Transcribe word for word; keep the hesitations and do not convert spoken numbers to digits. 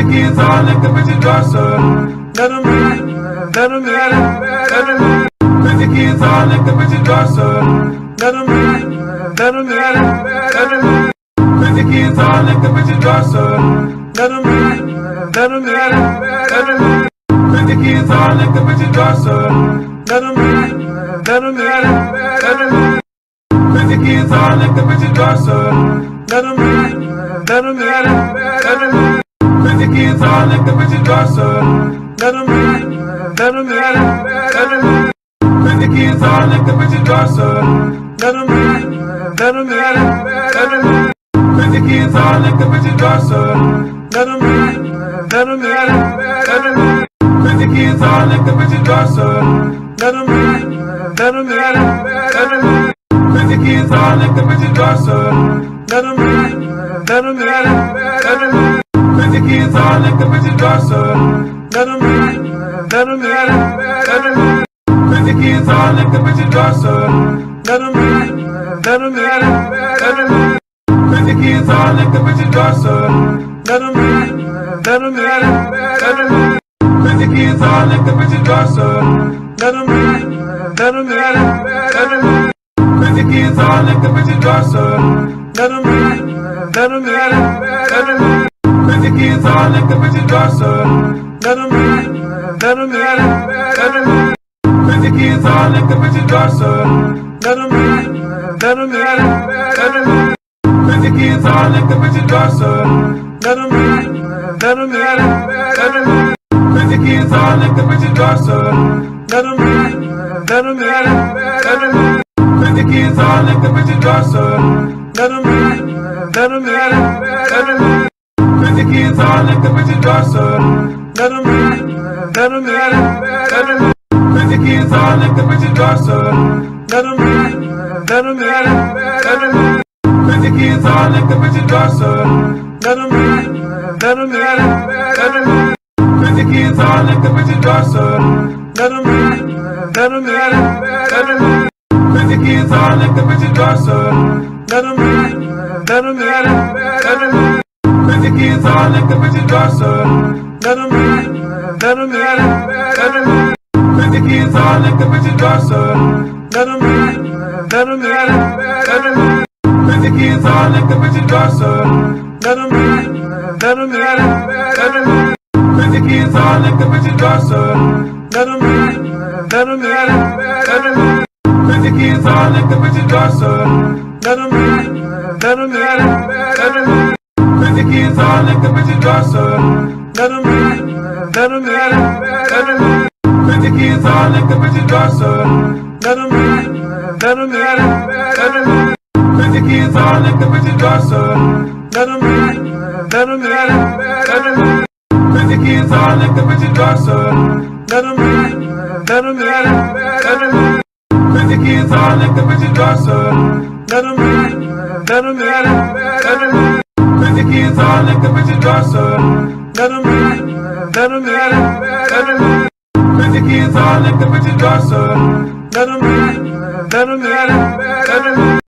the kids all at the bitch dresser. Let them in, let them in, let them in. Put the kids all at the bitch dresser. Let them in, let them in, let them in. Put the kids all at the bitch dresser. Let them in, let them in, let them in. Put the kids all at the bitch dresser. Let them in, let them in, let them in. Put the kids all at the bitch dresser. Let them in, let them in, let them in. Put the kids all at the bitch dresser. Let them in, let them in, let them in. Put the kids all at the bitch dresser. Let them in, let them in, let them in. Put the kids all at the bitch dresser. Let them in, let them in, let them in. Put the kids all at the bitch dresser. Let them in, let them in, let them in. Put the kids all at the bitch dresser. Let them in, let them in, let them in. Put the kids all at the bitch dresser. Let them in, let them in, let them in. Put the kids all at the bitch dresser. Let them in, let them in, let them in. Put the kids all at the bitch dresser. Let them in, let them in, let them in. Put the kids all at the bitch dresser. Let them in, let them in, let them in. Put the kids all at the bitch dresser. Let them in, let them in, let them in. Put the kids all at the bitch dresser. Let them in, let them in, let them in. Put the kids all at the bitch dresser. Let them in, let them in, let them in. Put the kids all at the bitch dresser. Let them in, let them in, let them in. Put the kids all at the bitch dresser. Let them in, let them in, let them in. Put the kids all at the bitch dresser. Let them in, let them in, let them in. Put the kids all at the bitch dresser. Let them in, let them in, let them in. Put the kids all at the bitch dresser. Let them in, let them in, let them in. Put the kids all at the bitch dresser. Let them in, let them in, let them in. Put the kids all at the bitch dresser. Let them in, let them in, let them in. Put the kids all at the bitch dresser. Let them in, let them in, let them in. Put the kids all at the bitch dresser. Let them in, let them in, let them in. Put the kids all at the bitch dresser. Let them in, let them in, let them in. Put the kids all at the bitch dresser. Let them in, let them in, let them in. Put the kids all at the bitch dresser. Let them in, let them in, let them in. Put the kids all at the bitch dresser. Let them in, let them in, let them in. Put the kids all at the bitch dresser. Let them in, let them in, let them in. Put the kids all at the bitch dresser. Let them in, let them in, let them in. Put the kids all at the bitch dresser. Let them in, let them in, let them in. Put the kids all at the bitch dresser. Let them in, let them in, let them in. Put the kids all at the bitch dresser. Let them in, let them in, let them in. Put the kids all at the bitch dresser. Let them in, let them in, let them in. Put the kids all at the bitch dresser. Let them in, let them in, let them in.